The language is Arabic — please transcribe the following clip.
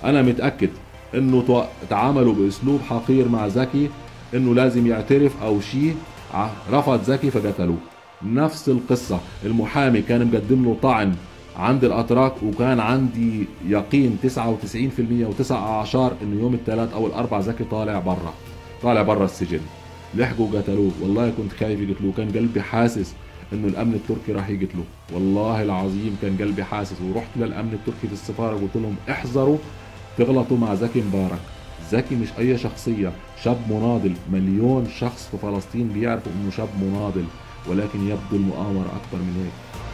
انا متاكد انه تعاملوا باسلوب حقير مع زكي، انه لازم يعترف او شيء. رفض زكي فقتلوه. نفس القصة، المحامي كان مقدم له طعن عند الأتراك، وكان عندي يقين 99% وتسع أعشار إنه يوم الثلاث أو الأربع زكي طالع برا السجن. لحقوا قتلوه. والله كنت خايف يقتلوه، كان قلبي حاسس إنه الأمن التركي راح يقتلوه. والله العظيم كان قلبي حاسس. ورحت للأمن التركي في السفارة قلت لهم احذروا تغلطوا مع زكي مبارك. زكي مش أي شخصية، شاب مناضل. مليون شخص في فلسطين بيعرفوا إنه شاب مناضل، ولكن يبدو المؤامرة أكبر من هيك.